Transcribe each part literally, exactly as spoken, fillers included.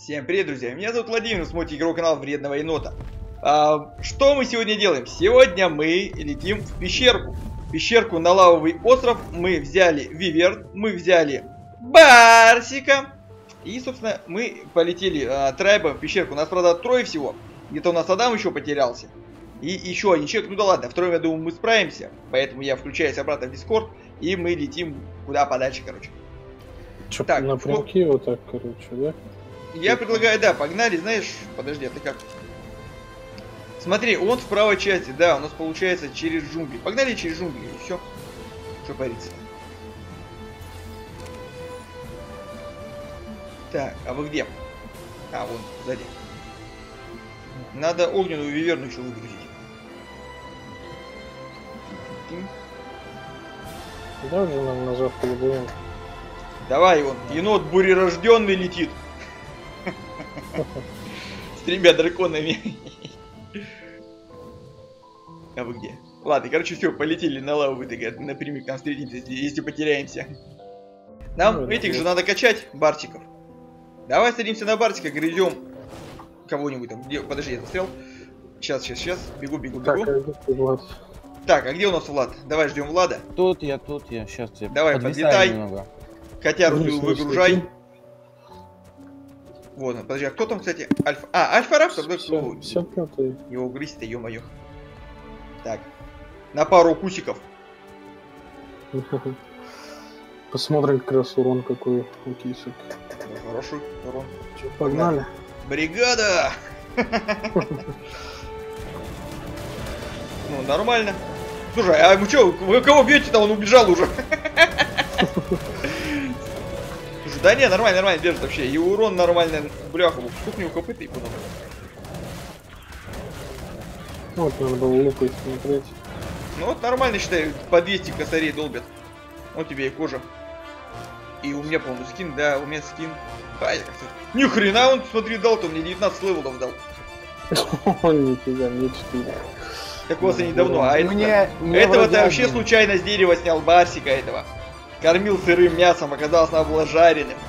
Всем привет, друзья! Меня зовут Владимир, смотрите игровой канал Вредного Енота. А, что мы сегодня делаем? Сегодня мы летим в пещерку. Пещерку на лавовый остров. Мы взяли Виверн, мы взяли Барсика. И, собственно, мы полетели а, Трайбом в пещерку. У нас, правда, трое всего. Где-то у нас Адам еще потерялся. И еще один человек. Ну да ладно, втроем, я думаю, мы справимся. Поэтому я включаюсь обратно в Дискорд. И мы летим куда подальше, короче. Че, так, напрямки вот так, короче, да? Я предлагаю, да, погнали, знаешь, подожди, а ты как? Смотри, он в правой части, да, у нас получается через джунгли. Погнали через джунгли, и все. Что париться? Так, а вы где? А, вон, сзади. Надо огненную виверну еще выгрузить. Да, уже нам назад полюбуем. Давай, он, енот бурерожденный летит. С тремя драконами. А вы где? Ладно, короче, все, полетели на лаву, напрямик нам встретимся, если потеряемся. Нам ну, этих же надо качать, барсиков. Давай садимся на барсика, грызем кого-нибудь там. Где? Подожди, я застрял. Сейчас, сейчас, сейчас. Бегу, бегу, бегу. Так, так, а где у нас Влад? Давай ждем Влада. Тут я, тут я. Сейчас тебе. Давай, подлетай. Котяру выгружай. Вот он, подожди, а кто там, кстати? Альфа. А, Альфа-Раптор, да? Его грызть-то, ё-моё. Так. На пару укусиков. Посмотрим как раз урон какой у кисок. Ну, хороший урон. Че, погнали? Бригада! Ну, нормально. Слушай, а вы что, вы кого бьете-то? Он убежал уже. Да не, нормально, нормально держит вообще. И урон нормально. Бляха, сколько у него копыта и потом. Вот надо было лупой смотреть. Ну вот нормально, считай, по двести косарей долбят. Вот тебе и кожа. И у меня, по-моему, скин, да, у меня скин. А, я как-то... Ни хрена он, смотри, дал-то, мне девятнадцать левелов дал. Он нифига, мне четыре. Так вот, они давно. А мне, этого-то вообще случайно с дерева снял, Барсика этого. Кормил сырым мясом, оказалось, надо было жареным.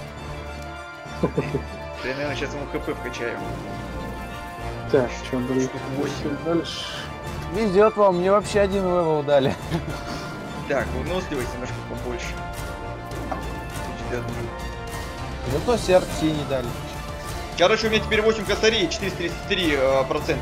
Я, наверное, сейчас ему хп вкачаю. Так, что, блин, восемь дальше. Везет вам, мне вообще один левел дали. Так, выносливость немножко побольше. Зато сердце не дали. Короче, у меня теперь восемь косарей, четыреста тридцать три процента.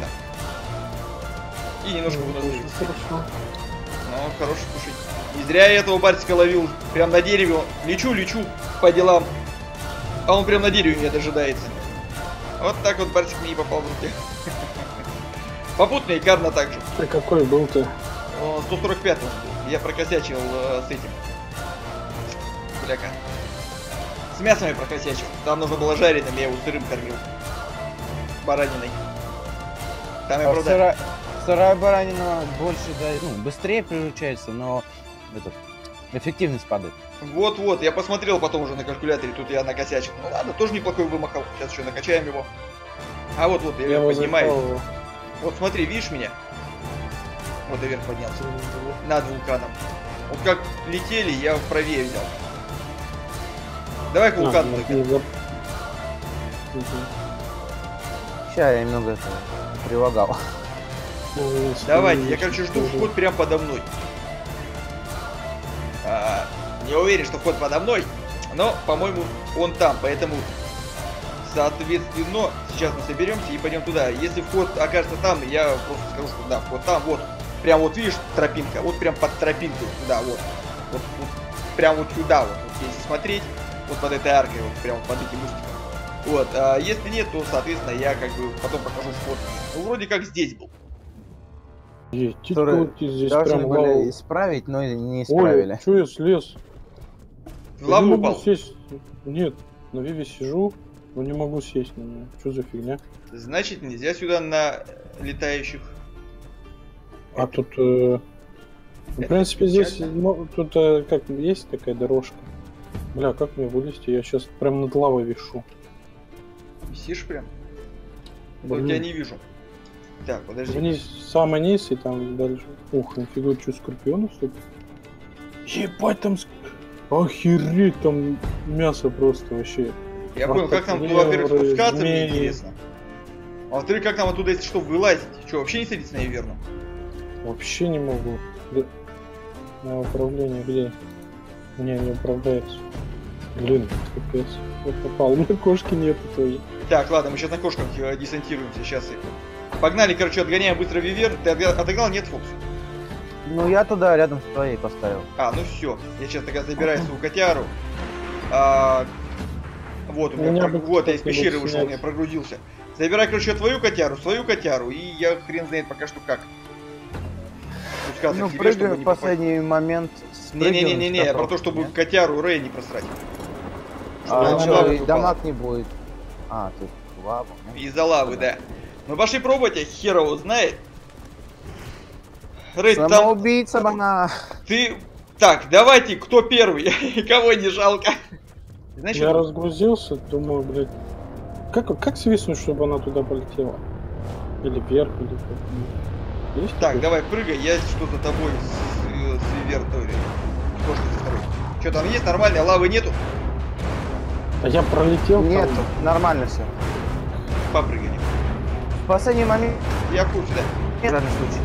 И немножко выносливость. Хорошо. Ну, хороший, слушай. Не зря я этого Барсика ловил. Прям на дереве. Лечу, лечу по делам. А он прям на дереве меня дожидается. Вот так вот Барсик мне и попал в руки. Попутно и карно также. Ты какой был ты? сто сорок пять он был. Я прокосячил э, с этим. Бляка. С мясом я прокосячил. Там нужно было жареным, я его сырым кормил. Бараниной. Там я, а правда... сыра... Сырая баранина больше, да, ну, быстрее приручается, но этот, эффективность падает. Вот-вот, я посмотрел потом уже на калькуляторе, тут я накосячил. Ну ладно, тоже неплохой вымахал. Сейчас еще накачаем его. А вот-вот, я, я его поднимаю. Вот смотри, видишь меня? Вот я вверх поднялся. Над вулканом. Вот как летели, я правее взял. Давай к вулкану. А, только. Сейчас я немного это прилагал. Давайте, я, короче, жду вход прямо подо мной. А, не уверен, что вход подо мной, но, по-моему, он там, поэтому, соответственно, сейчас мы соберемся и пойдем туда. Если вход окажется там, я просто скажу, что да, вход там, вот, прям вот, видишь, тропинка, вот прям под тропинкой, туда, вот, вот, вот прям вот сюда, вот, вот, если смотреть, вот под этой аркой, вот, прям вот под этим устиком. Вот, а если нет, то, соответственно, я как бы потом покажу вход. Ну, вроде как здесь был. Есть, вот здесь должны прям были лаву исправить, но не исправили. Ой, что я слез? В лаву упал? Сесть. Нет, на Виве сижу, но не могу сесть на нее. Что за фигня? Значит, нельзя сюда на летающих. А это... тут... Э... В принципе, здесь ну, тут э, как есть такая дорожка. Бля, как мне вылезти? Я сейчас прям над лавой вишу. Висишь прям? Я тебя не вижу. Так, подожди. Вниз, самый низ и там дальше. Ух, нифига, что, скорпионов столько? Ебать, там... Охереть, там мясо просто вообще. Я понял, как нам туда, во-первых, спускаться, мне интересно. А во-вторых, как нам оттуда, если что, вылазить? Что, вообще не садиться на Виверну? Вообще не могу. Да. На управление где? Не, не управляется. Блин, капец. Я попал. У меня кошки нету тоже. Так, ладно, мы сейчас на кошках десантируемся. Сейчас их. Погнали, короче, отгоняем быстро Виверн. Ты отогнал? Нет, Фокс? Ну, я туда рядом с твоей поставил. А, ну все. Я сейчас тогда забираю свою котяру. А, вот, у меня, меня про... вот, я из пещеры вышел, у меня прогрузился. Забирай, короче, твою котяру, свою котяру, и я хрен знает пока что как. Спускаться ну, к тебе, прыгаю в последний попасть. момент. Не-не-не-не, я про то, чтобы нет? котяру Рэй не просрать. А, что, и дамаг не будет. А, ты лава. Из-за лавы, да. Ну пошли пробовать, а хер его знает. Рэй, самоубийца, там... она. Ты... Так, давайте, кто первый? Кого не жалко? Знаешь, я разгрузился, думаю, блядь. Как, как свистнуть, чтобы она туда полетела? Или вверх, или как? Есть так, такой? Давай, прыгай, я что за тобой с, с Вертори. Что там есть? Нормально, лавы нету? А я пролетел. Нет, там... нормально все. Попрыгали. В последний момент. Я в курсе, да? В данном случае.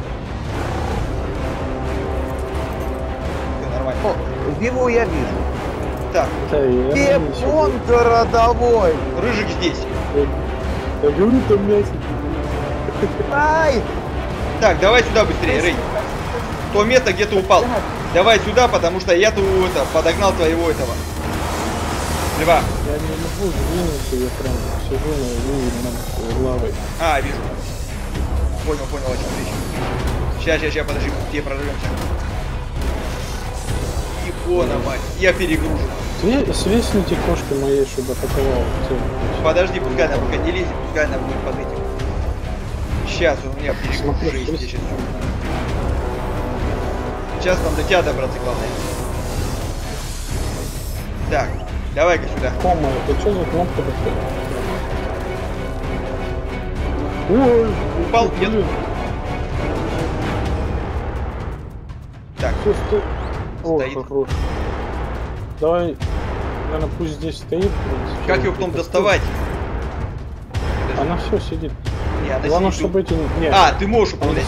Все нормально. О, его я вижу. Так. Пепон городовой. Рыжик здесь. Я говорю, там мясо. Ай! Так, давай сюда быстрее, Рэй. То место, где ты упал. Давай сюда, потому что я тут это, подогнал твоего этого. Льва. Я не могу двинуться, я прям сижу на линии над лавой. А, вижу. Понял, понял, о чем речь. Сейчас, сейчас, сейчас, подожди, где прорвемся. Икона, мать, я перегружен. Свистните кошки моей, чтобы атаковала. Подожди, пускай она пока не лезет, пускай она будет под этим. Сейчас у меня перегружен есть, я сейчас. Сейчас нам до тебя добраться, главное. Так, давай-ка сюда. Кома, это что за кнопка такая? Ой, упал, нет. Так. Что, что? О, стоит. Хорош. Давай, наверное, пусть здесь стоит. Как ее потом доставать? Она все сидит. Не, она Главное, сидит. чтобы эти... Нет. А, ты можешь управлять.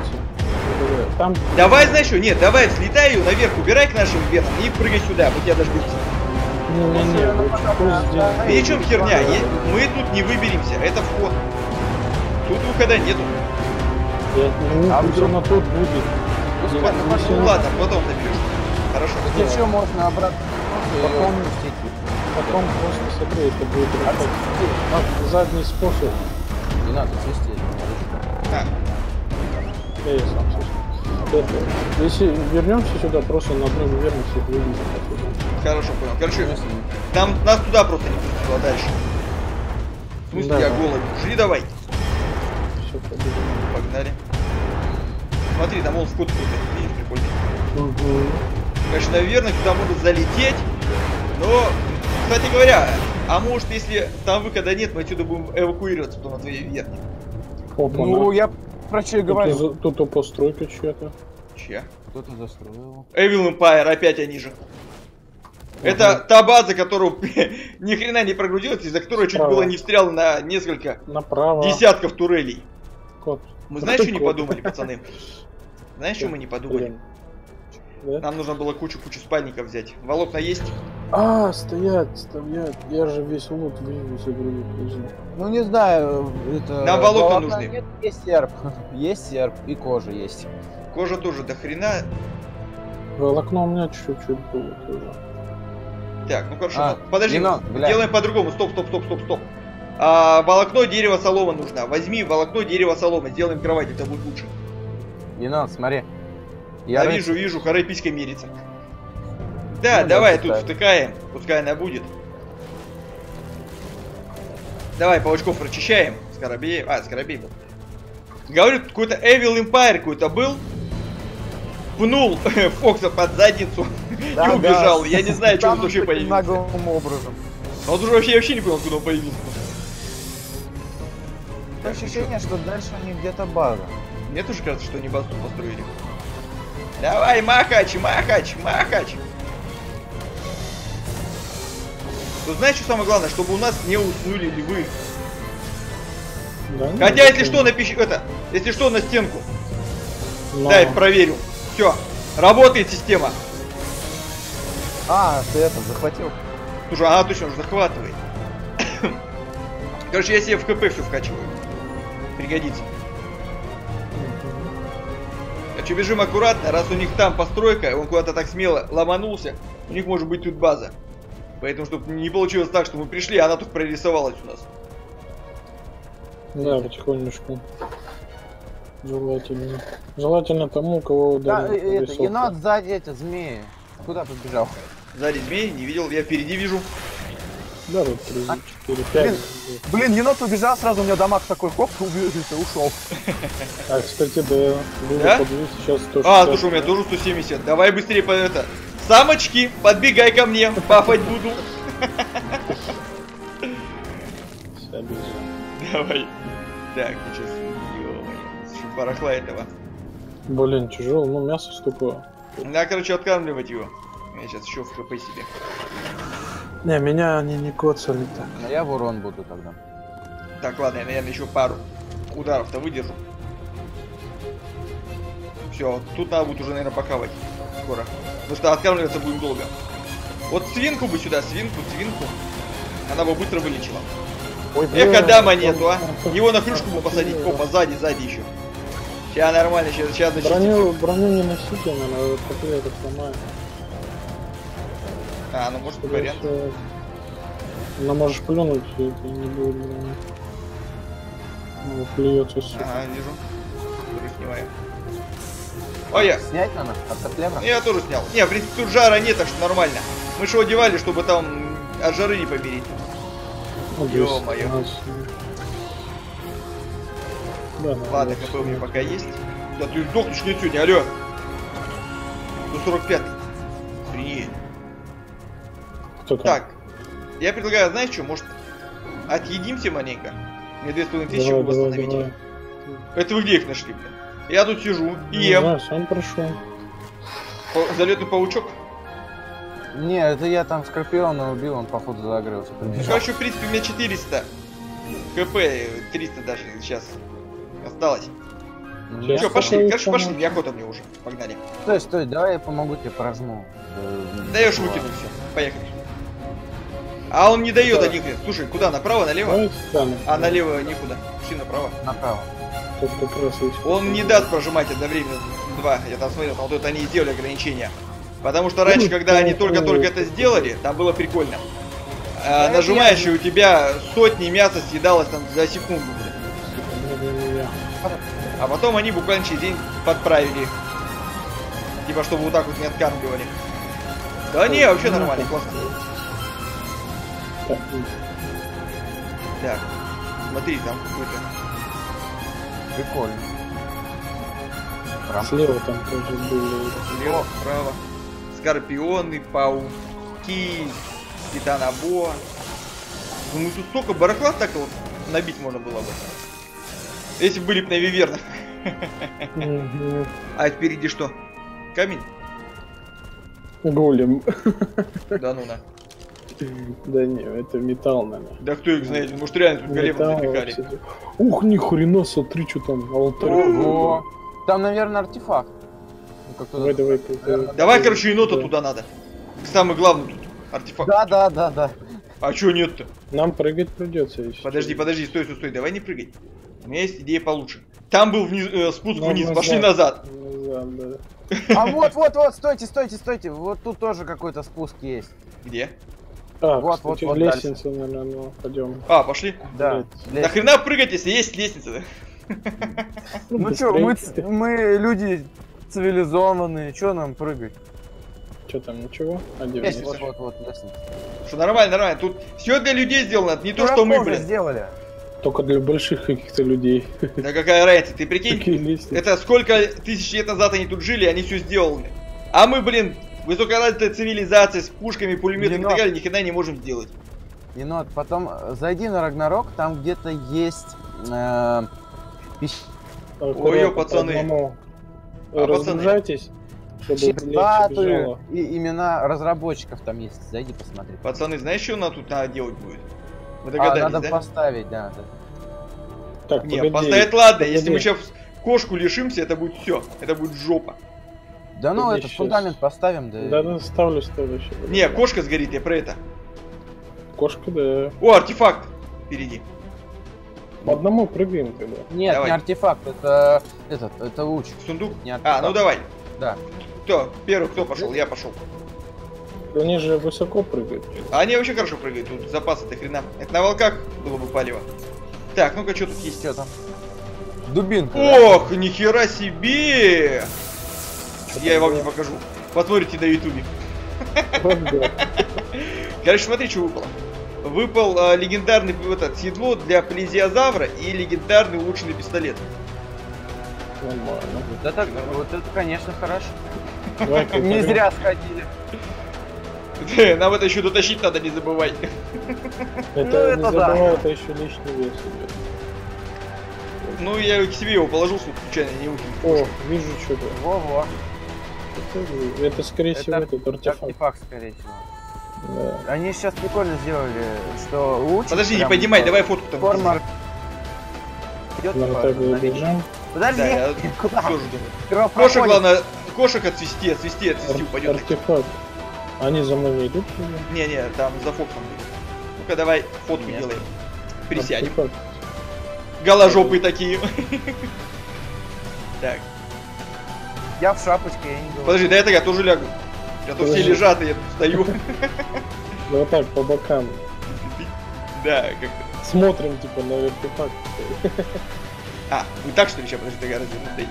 Там... Давай, знаешь что, нет, давай взлетай ее наверх, убирай к нашим венам и прыгай сюда, мы тебя дождемся. Не-не-не, и чем херня? Мы тут не выберемся, это вход. Тут выхода нету. А все на тот будет. Ну, ну ладно, потом добьешь. Хорошо. Еще можно обратно. Потом, потом просто согреть, это будет работать. А, задний способ. Не надо свистеть. А. Я, я сам свистну. Если вернемся сюда, просто на одной вернемся и вывезем отсюда. Хорошо, понял. Короче, нам, нас туда просто не пустило дальше. В смысле, да, я да. голый. Жри давай. Все, побежим. Погнали. Смотри, там он вход какой-то, видишь, прикольный. Угу. Конечно, наверное, туда могут залететь, но, кстати говоря, а может, если там выхода нет, мы отсюда будем эвакуироваться потом на твоей верхней. Ну, я про что и говорю. Тут, тут, тут постройка чья-то. Чья? Кто-то застроил. Evil Empire, опять они же. Угу. Это та база, которую ни хрена не прогрузилась, из-за которой чуть было не встрял на несколько Направо. десятков турелей. Кот. Мы знаешь, что не подумали, пацаны? Знаешь, что мы не подумали? Да? Нам нужно было кучу-кучу спальников взять. Волокна есть? А, стоят, стоят. Я же весь лут вывез за грудь. Ну не знаю, это... Нам волокна нужны. Нет, есть серп. Есть серп и кожа есть. Кожа тоже до хрена. Волокно у меня чуть-чуть было тоже. Так, ну хорошо. А, подожди, вино, делаем по-другому. Стоп, стоп, стоп, стоп, стоп. А, волокно, дерево, солома нужна. Возьми волокно, дерево, солома. Сделаем кровать, это будет лучше. Не надо, смотри. Я, Я вижу, вижу, Харей писькой мерится. Да, ну, давай тут втыкаем, пускай она будет. Давай паучков прочищаем. Скоробей. А, скоробей был. Говорю, какой-то Evil Empire какой-то был. Пнул Фокса под задницу да, и убежал. Да. Я не знаю, что он вообще появился. Образом. Он уже вообще, вообще не понял, откуда он появился. Ощущение, что дальше они где-то база. Мне тоже кажется, что они базу построили. Давай, махач, махач, махач. то знаешь, что самое главное? Чтобы у нас не уснули львы. Да, Хотя, ну, если что, напиши это, если что, на стенку. но... Дай, проверю. Все, работает система. А, ты это захватил? Слушай, ага, точно, уже захватывает. Короче, я себе в КП все вкачиваю. Пригодится. А что, бежим аккуратно, раз у них там постройка, он куда-то так смело ломанулся, у них может быть тут база. Поэтому, чтобы не получилось так, что мы пришли, а она тут прорисовалась у нас. Да, потихонечку. Желательно. Желательно тому, у кого Да, ударил. это, енот сзади, эти змеи. Куда побежал? Сзади змей, не видел, я впереди вижу. Да, вот три, А, четыре, пять. блин. Блин, енот убежал, сразу у меня дамаг такой, хоп, убежался, ушел. А, кстати, да. Было Да? по двести, сейчас сто шестьдесят. А, слушай, у меня тоже сто семьдесят. Давай быстрее по это. Самочки, подбегай ко мне, пафать буду. Вся бежа. Давай. Так, сейчас. Ё-моё, барахла этого. Блин, тяжело, ну мясо ступое. Надо, короче, откармливать его. Я сейчас еще в КП себе. Не, меня они не коцали так. Но я в урон буду тогда. Так, ладно, я, наверное, еще пару ударов-то выдержу. Все, тут надо будет уже, наверное, покавать скоро. Потому что откармливаться будем долго. Вот свинку бы сюда, свинку, свинку. Она бы быстро вылечила. Ой, Эх, Адама нету, а. Его на крышку бы посадить. Опа, сзади, сзади еще. Сейчас нормально, сейчас, сейчас Броню, броню не носите, она вот такой это сломает. А, ну может вариант. Она можешь плюнуть, и это не будет брони. Ну, плюется все. Ага, вижу. Снимаю. Ой, я. Снять надо? От котлевра? Я тоже снял. Не, в принципе, тут жара нет, так что нормально. Мы что одевали, чтобы там от жары не помереть. Ну, Ё-моё. Да, Ладно, КП у меня пока есть. Да ты сдохнешь нет сегодня, алло. сто сорок пять. Охренеть. Кто там? Так, я предлагаю, знаешь что, может, отъедимся маленько? Мне две с половиной тысячи Давай, вы давай, восстановите. давай. Это вы где их нашли, блин? Я тут сижу и Не ем. знаю, сам прошел. Па- Залетный паучок. Не, это я там Скорпиона убил, он походу загрелся. Ну, Прибежал. короче, в принципе, у меня четыреста. КП триста даже сейчас осталось. Ну, Ну я что, Сейчас пошли, какой короче, там? пошли, неохота мне уже. Погнали. Стой, стой, давай я помогу тебе прожму. Даешь выкину все. Поехали. А он не дает один хрен. Слушай, куда? Направо, налево? Давай станем. А налево никуда. Пошли направо. Направо. Тут как раз есть. Он не даст прожимать одновременно два. Я там смотрел, там вот это они и сделали ограничения. Потому что раньше, когда они только-только это сделали, там было прикольно. А, нажимаешь, и у тебя сотни мяса съедалось там за секунду. блин. А потом они буквально через день подправили. Типа, чтобы вот так вот не откармливали. Да не, вообще нормально, классно. Так, Так, смотри, там какой-то... Прикольно. Прям. слева там тоже были. Слева, справа. Скорпионы, пауки, титанобоа. Ну мы тут столько барахла так вот набить можно было бы. Если бы были бы на вивернах. Мгм. А впереди что? Камень? Голем. Да ну на. Да не, это металл, наверное. Да кто их знает, может реально тут големов Металл запекали. вообще. Ух, ни хрена, смотри, что там, алтарь. Ого. Там, наверное, артефакт. Ну, как Давай, давай. давай. Давай, короче, енота Да. туда надо. Самый главный тут артефакт. Да, да, да, да. А чё нет-то? Нам прыгать придется еще. Подожди, подожди, стой, стой, стой, давай не прыгай. У меня есть идея получше. Там был вниз, э, спуск Ну, вниз, назад. пошли назад. Назад, да. А вот, вот, вот, стойте, стойте, стойте. Вот тут тоже какой-то спуск есть. Где? А, Вот, кстати, вот, вот лестница, наверное, ну, пойдем. А, пошли. Да. Нахрена прыгать, если есть лестница? Ну чё, мы, ц- мы люди цивилизованные, чё нам прыгать? Что там, ничего? А где Лестница. вниз? Вот, вот, вот, лестница. Что нормально, нормально. Тут все для людей сделано, не то, что Дураков мы, же блин. сделали. Только для больших каких-то людей. Да какая разница, ты прикинь? Такие лестницы. Это сколько тысяч лет назад они тут жили, они все сделали. А мы, блин, высокоразвитая цивилизация с пушками, пулеметами и Енот. так далее, ни хрена не можем сделать. Енот, потом э, зайди на Рагнарок, там где-то есть э, пищ- Аккуратно, Ой, ё, по пацаны. одному. А, пацаны. Разгружайтесь, чтобы Сейчас легче статуи бежало. и имена разработчиков там есть. Зайди посмотри. Пацаны, знаешь, что надо тут надо делать будет? Вы А, догадались, надо да? поставить, да. да. Так, Не, погоди. поставить ладно, если мы Погоди. сейчас кошку лишимся, это будет все. Это будет жопа. Да ну, Погоди, этот щас. фундамент поставим, да. Да, да, ставлю, ставлю. щас. Не, кошка сгорит, я про это. Кошка, да. О, артефакт впереди. По одному прыгаем тогда. Нет, Давай. не артефакт, это этот, это луч. Сундук. Не А, артефакт. ну давай. Да. Кто? Первый кто пошел? Я пошел. Они же высоко прыгают. А они вообще хорошо прыгают, тут запасы до хрена. Это на волках было бы палево. Так, ну-ка, что тут есть? Что там? Дубинка. да? Ох, нихера себе! Я вам не покажу. Посмотрите на ютубе. Вот, да. Короче, смотри, что выпало. Выпал а, легендарный вот этот седло для плезиозавра и легендарный улучшенный пистолет. Нормально. Вот это, вот это, конечно, хорошо. Давай-ка Не пойдем. зря сходили. Нам это еще дотащить надо, не забывай. Это, Ну, не это да. забывай, это еще лишний вес идет. Ну, я к себе его положил, случайно не ухнул. О, вижу что-то. Во-во. Это, это, скорее всего, Это этот артефакт. артефакт, скорее всего. Да. Они сейчас прикольно сделали, что луч. Подожди, не прям, поднимай, э, давай фотку там. Форма. Идет Ладно, по- так на видео. бежим. Подожди, Да, я куда? тоже думаю. Кровь Кошек, проходит. главное, кошек отцвести, отцвести, отцвести, Ар- упадет. артефакт. Они за мной не идут? или? Не-не, там за Фоксом будет. Ну-ка, давай фотку Нет. делаем. Присядем. Артефакт. Голожопые такие. Так, Я в шапочке, я не говорю. подожди, да это я тоже лягу. Я тут все Подожди. лежат, и я тут стою. Ну вот так, по бокам. Да, как Смотрим, типа, на артефакт. А, вы так что ли сейчас, подожди, тогда развернуть.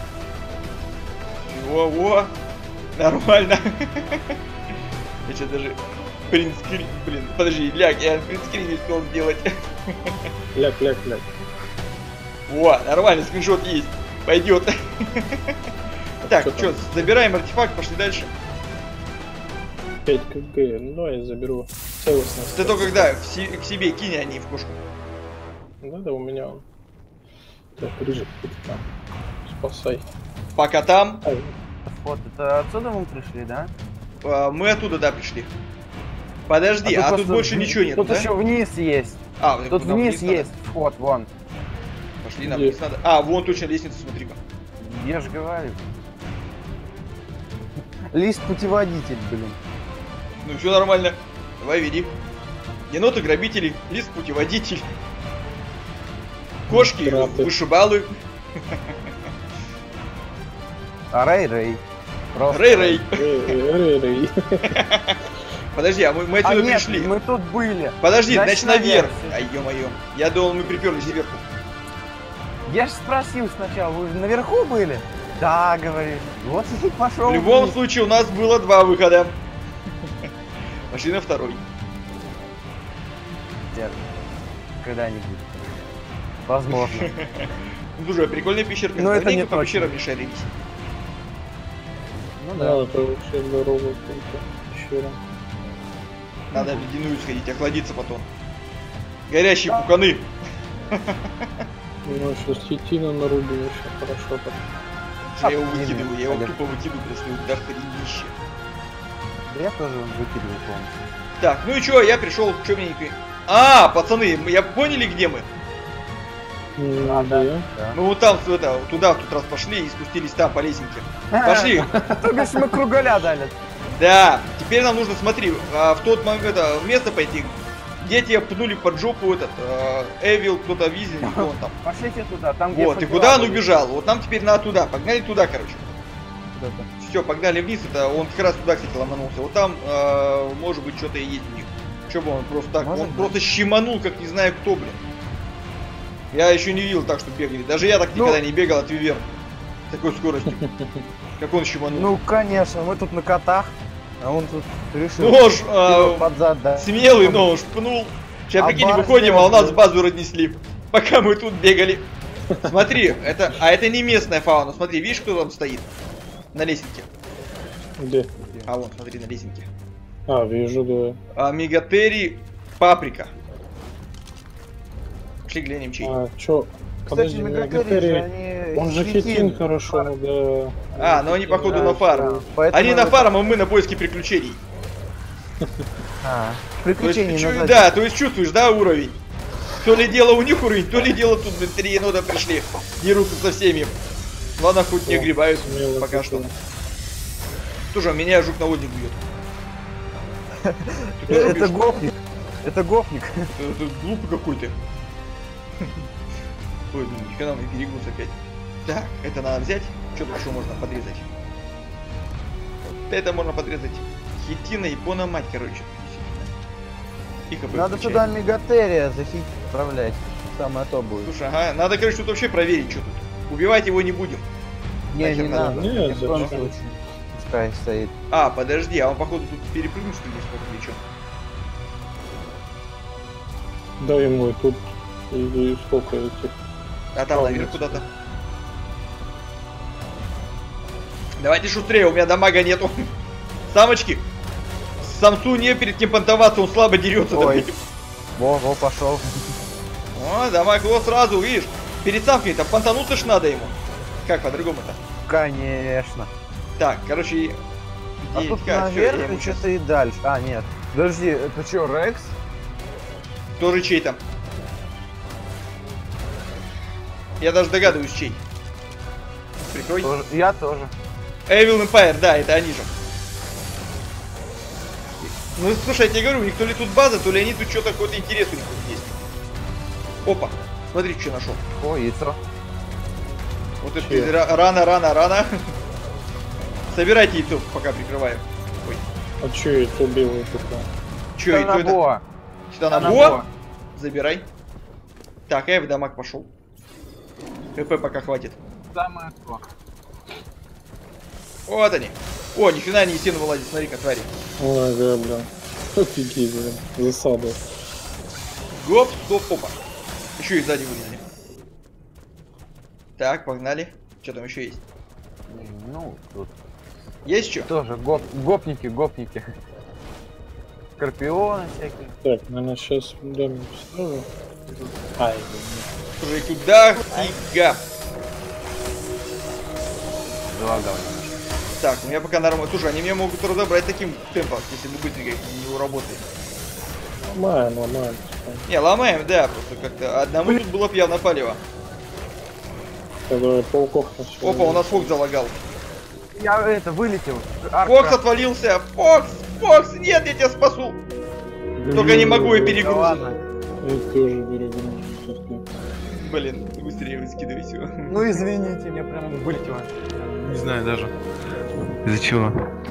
Во-во. Нормально. Я сейчас даже принтскрин, блин, подожди, ляг, я принтскрин не успел сделать. Ляг, ляг, ляг. Во, нормально, скриншот есть. Пойдет. Так, Что что, там? забираем артефакт, пошли дальше. пять кг. Ну, я заберу целостность. Ты только когда в си- к себе кинь, а не в кошку. Да, да, у меня он. Так, рыжик, ты там. Спасай. Пока там, Ай, Вот, это отсюда мы пришли, да? а, мы оттуда, да, пришли. Подожди, а, тут просто больше в- ничего нет, Тут да? еще вниз есть. А, Тут нам вниз надо? есть вход, вон. Пошли, нам Где? вниз надо. А, вон точно лестница, смотри-ка. Я же говорю. Лист путеводитель, блин. Ну все нормально. Давай веди. Еноты, грабители, лист, путеводитель. Кошки, Пираты. вышибалы. А Рэй-Рэй. Просто- Рэй-Рэй. эй, эй, эй, эй. Подожди, а мы, мы А отсюда нет, пришли. мы тут были. Подожди, Значит, значит наверх. наверх. Ай, ё-моё. Я думал, мы приперлись сверху. Я же спросил сначала, вы же наверху были? Да, говорит. Вот и пошел. В любом случае, у нас было два выхода. Пошли на второй. Когда-нибудь. Возможно. Ну, слушай, прикольная пещерка. Но это Давненько не по точно. пещерам не шарились. Ну Да, да. это вообще здорово. Пещера. Надо в ледяную сходить, охладиться потом. Горящие пуканы. Ну, сейчас хитина нарубим еще хорошо так. Я его блин, выкидываю, я его ага. тупо выкидываю, потому что у него до хренище. Я тоже выкидываю полностью. Так, ну и чё, я пришел, чё мне не... А, пацаны, мы- я поняли, где мы? М, А, да. да. Да. Мы вот там, это, вот туда в тот раз пошли и спустились там по лесенке. Пошли. То бишь мы кругаля дали. Да, теперь нам нужно, смотри, а, в тот момент, это, место пойти, где тебя пнули под жопу этот, Эвил, кто-то Визин, кто он там. Пошлите туда, там где Вот, и факела куда он были. убежал? Вот нам теперь надо туда, погнали туда, короче. Куда-то. Все, погнали вниз, это он как раз туда, кстати, ломанулся. Вот там, э, может быть, что-то и есть у них. Че бы он просто так, Может он быть. просто щеманул, как не знаю кто, блин. Я еще не видел так, что бегали. Даже я так Ну- никогда не бегал от Виверн. С такой скоростью. Как он щеманул. Ну, конечно, мы тут на котах, а он тут решил Нож, его а, под зад, да. смелый нож, пнул. Сейчас, А прикинь, бар выходим, а у сделал, нас да. базу разнесли. Пока мы тут бегали. Смотри, это, а это не местная фауна. Смотри, видишь, кто там стоит? На лесенке. Где? А вон, смотри, на лесенке. А, вижу, да. А, Мегатери паприка. Пошли глянем, чей. А, чё? Кстати, Подожди, мегатери же, мегатери. они Он же хитин хорошо, да. А, но они походу на фарм. Поэтому Они на это- фарм, а мы на поиске приключений. А, То есть, приключения ты чу- назад. да, то есть чувствуешь, да, уровень? То ли дело у них уровень, то ли дело тут, блин, три енота пришли, дерутся со всеми. Ладно, хоть не О, огребают смело пока такое. что. Слушай, меня жук-наводник бьет. Ты тоже Это бьешь? гопник. Это гопник. Это глупый какой-то. Ой, ну нифига мы перегруз опять. Так, это надо взять. Что тут еще можно подрезать? Вот это можно подрезать. Хитина и пона мать, короче. И ХП Надо включай. туда мегатерия захитить, отправлять. Самое то будет. Слушай, ага, надо, короче, тут вообще проверить, что тут. Убивать его не будем. Не, нахер не надо? надо. Нет, Ни в коем зачем? случае. Пускай стоит. А, подожди, а он походу тут перепрыгнул, что ли, сколько или что? Дай ему и тут и, и сколько этих. А там Ладно. наверх куда-то. Давайте шустрее, у меня дамага нету. Самочки, самцу не перед кем понтоваться, он слабо дерется. Ой. допустим. Во, во, пошел. О, дамаг его сразу, видишь. Перед самкой-то понтануться ж надо ему. Как по-другому-то? Конечно. Так, короче, А девять тут ка, всё, я наверх ему и щас- что-то и дальше. А, нет. Подожди, это что, Рекс? Тоже чей там? Я даже догадываюсь, чей. Прикрой. Тоже. Я тоже. Evil Empire, да, это они же. Ну, слушай, я тебе говорю, у них то ли тут база, то ли они тут что-то, какой-то интерес у них тут есть. Опа, смотри, что нашел. О, яйцо. Вот это Чё? ра- рано, рано, рано. Собирайте яйцо, пока прикрываю. Ой, А чё это белое такое? что яйцо это? Танабоа. Сюда на Танабоа. бо. Забирай. Так, а я в дамаг пошел. ХП пока хватит. Самое то. Вот они. О, ни хрена не из стены вылазит, смотри-ка, твари. Ой, да, блин. Офигеть, блин. Засада. Гоп, стоп, опа. Еще и сзади вылезли. Так, погнали. Что там еще есть? Ну, тут Есть что? тоже гоп, гопники, гопники. Скорпионы всякие. Так, наверное, сейчас дам снова. Ай, Слушай, туда фига. Залагал. Так, у меня пока нормально. Слушай, они меня могут разобрать таким темпом, если мы быстренько не уработаем. ломаем, ломаем. Не, ломаем, да, просто как-то одному тут было б явно палево. Когда пауков начали. Опа, у нас Фокс залагал. Я это вылетел. Арка. Фокс отвалился! Фокс! Фокс! Нет, я тебя спасу! Только не могу, я Да перегружен. ладно. Я тоже перегружен. Блин, быстрее выскидывай все. Ну извините, мне прямо вылетело. Не знаю даже. Из-за чего?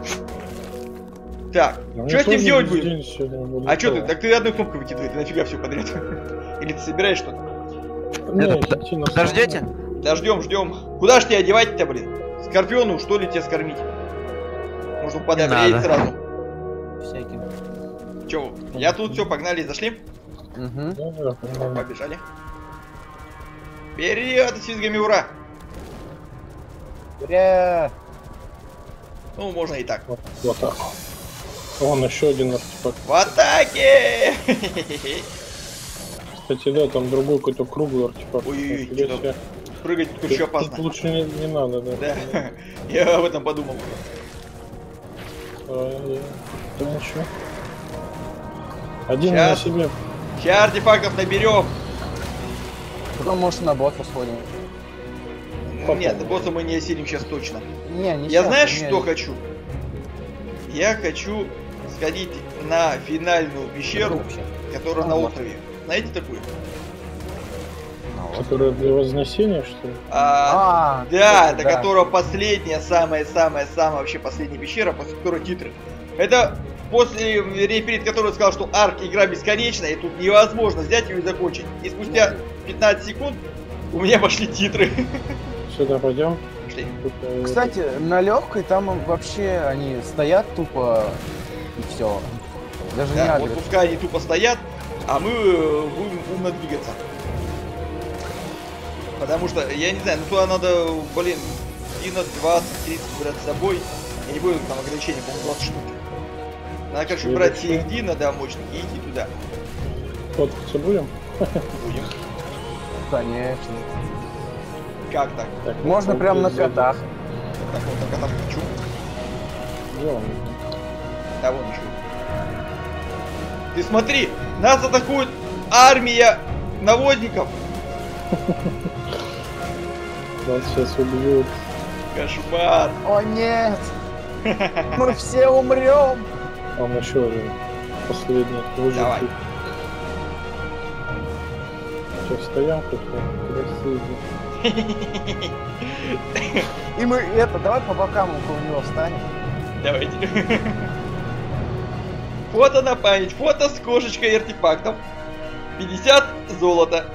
Так, что с ним делать будем? А что ты? Так ты одной кнопкой выкидывай, ты нафига все подряд. Или ты собираешь что-то? Подождете? Да ждем, ждем. Куда ж тебя одевать-то, блин? Скорпиону, что ли, тебя скормить? Можно подать надо. сразу. Всякие. Че, я тут все, погнали, зашли? Угу. Побежали. Вперед, с визгами, ура! Ура! Ну, можно и так. Вот, вот так. Вон еще один артефакт. В атаке! Кстати, да, там другой какой-то круглый артефакт. Ой-ой-ой, Нифига что-то себе. прыгать тут Тут- еще тут опасно. лучше не, не надо, да. Да, я об этом подумал. А, да, да, ничего. Один Щас. на себе. Сейчас артефактов наберем. Потом, может, на босса сходим. Нет, босса мы не осилим сейчас точно. Не, не Я щас, знаешь, не. что хочу? Я хочу сходить на финальную пещеру, Вообще. которая А, на вот. острове. Знаете такую? Ну, вот. Которая для вознесения, что ли? А, А, да, кстати, это которая последняя, самая-самая-самая вообще последняя пещера, после которой титры. Это после, вернее, перед которой я сказал, что арк игра бесконечная, и тут невозможно взять ее и закончить. И спустя пятнадцать секунд у меня пошли титры. Сюда пойдем. Пошли. Тут, э, Кстати, на легкой там вообще они стоят тупо и все. Даже не Да, вот агрят. пускай они тупо стоят, а мы э, будем умно двигаться. Потому что, я не знаю, ну туда надо, блин, Дина двадцать-тридцать брать с собой. Я не буду, там ограничения, по-моему, двадцать штук. Надо, короче, Я брать хочу. все их Дина, да, мощных, и идти туда. фоткаться будем? Будем. Конечно. Как так? Так, Можно вот прямо на здесь котах. Так вот, так а там хочу. Где он? Да вон еще. Ты смотри, нас атакует армия наводников. Нас сейчас убьют. Кошмар. О нет! Мы все умрем! Он еще один. Последний. Давай. Выживший. Что, стоянка? Красиво. И мы это, давай по бокам около него встанем. Давайте. Фото на память. Фото с кошечкой и артефактом. пятьдесят золота.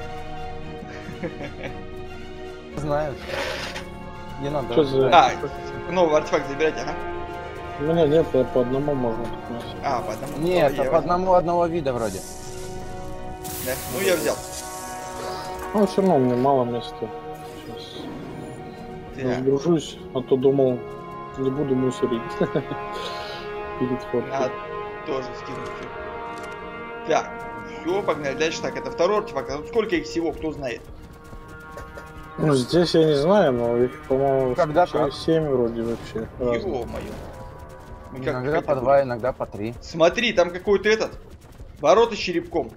Знаю. Не надо. Что за... А, новый артефакт забирайте, ага. У меня нет, я по одному можно тут носить. А, по одному. Нет, Я по возьму. одному одного вида вроде. Да? Ну я взял. Ну, все равно мне мало места. Сейчас Так, разгружусь, а то думал, не буду мусорить. Перед фоткой. надо тоже скинуть. Так, все, погнали дальше. Так, это второй артефакт. А тут сколько их всего, кто знает? Ну, здесь я не знаю, но их, по-моему, Когда всего как? семь вроде вообще. разных. Ё-моё. Мы как Иногда хотим по будем. два, иногда по три. Смотри, там какой-то этот. Ворота с черепком.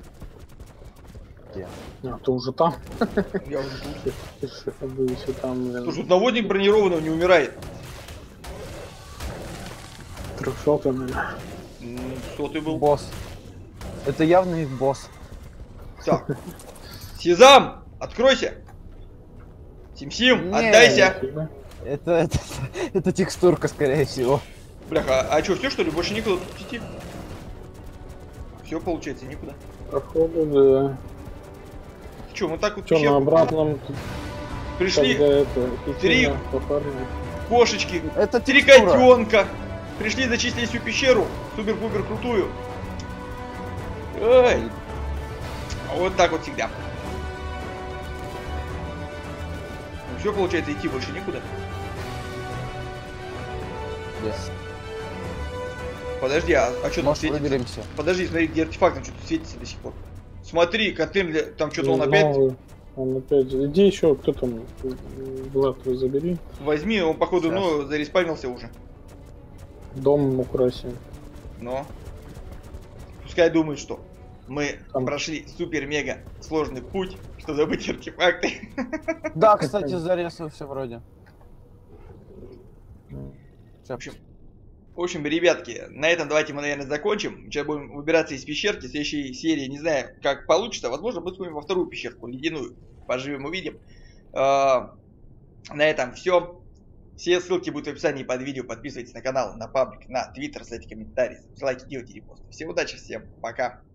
А, ты уже там? Я уже тут. Я был еще там, блин. Слушай, тут наводник бронированного не умирает. Трехсотый, наверное. М, Сотый был. Босс. Это явно их босс. Так. Сезам! Откройся! Сим-Сим, Не. отдайся! Это, это, это текстурка, скорее всего. Бляха, а что, все что ли? Больше никуда тут идти? Все, получается, никуда. Походу, да. Че, мы так вот Что, на пещерку обратном тут пришли, тогда это... три- идти на пофармить? кошечки, Это три текстура. котенка. Пришли, зачистили всю пещеру. Супер-пупер крутую. Ой. А вот так вот всегда. Ну все, получается, идти больше некуда. Yes. Подожди, а, а что там Может, светится? выберемся. Подожди, смотри, где артефакт, там что-то светится до сих пор. Смотри, контейнер, для- там что-то он Ну, опять... новый. Он опять... Иди еще, кто там? Влад, твой забери. Возьми, он походу, Сейчас. ну, зареспавнился уже. Дом украсим. Но... Пускай думает, что мы Там- прошли супер-мега сложный путь, что забыть артефакты. Да, кстати, зарезался вроде. В общем, в общем, ребятки, на этом давайте мы, наверное, закончим. Сейчас будем выбираться из пещерки. В следующей серии, не знаю, как получится. Возможно, мы сходим во вторую пещерку, ледяную. Поживем, увидим. А, на этом все. Все ссылки будут в описании под видео. Подписывайтесь на канал, на паблик, на твиттер, ставьте комментарии, ставьте лайки, делайте репосты. Всем удачи, всем пока.